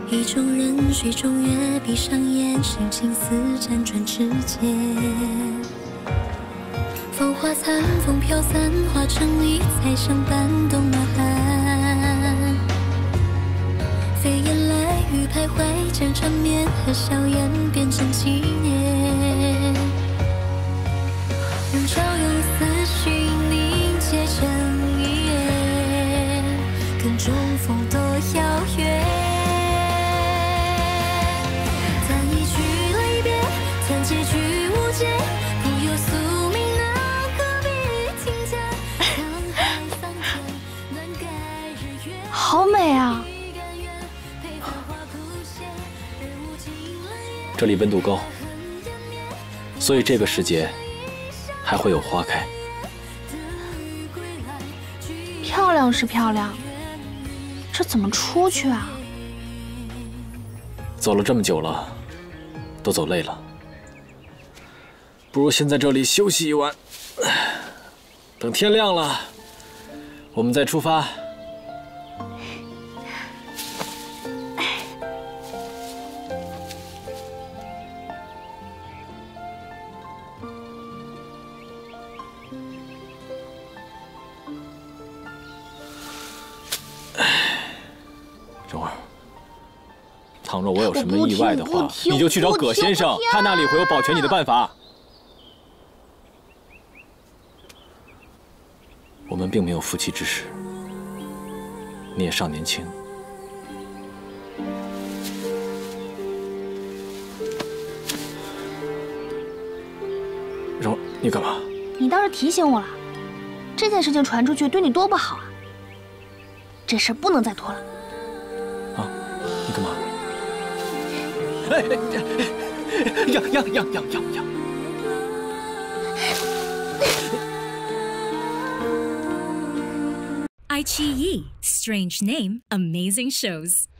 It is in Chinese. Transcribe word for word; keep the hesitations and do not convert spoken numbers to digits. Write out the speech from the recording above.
意中人，水中月，闭上眼，心情似辗转之间。风花残，风飘散，化成理睬相伴，动呐喊。飞燕来，雨徘徊，将缠绵和笑颜变成纪念。用朝用思绪凝结成一页，跟中风多遥远。谈一句离别，谈结局无解，不由宿命那何必停下？沧海桑田，难改日月。 好美啊！ 这里温度高，所以这个时节还会有花开。 漂亮是漂亮，这怎么出去啊？ 走了这么久了，都走累了，不如先在这里休息一晚，等天亮了，我们再出发。蓉儿，倘若我有什么意外的话，你就去找葛先生，他那里会有保全你的办法。我们并没有夫妻之实，你也尚年轻。蓉儿，你干嘛？ 你倒是提醒我了，这件事情传出去对你多不好啊！这事不能再拖了。 啊，你干嘛？哎哎，让让让让让让！ 爱奇艺 Strange Name Amazing Shows。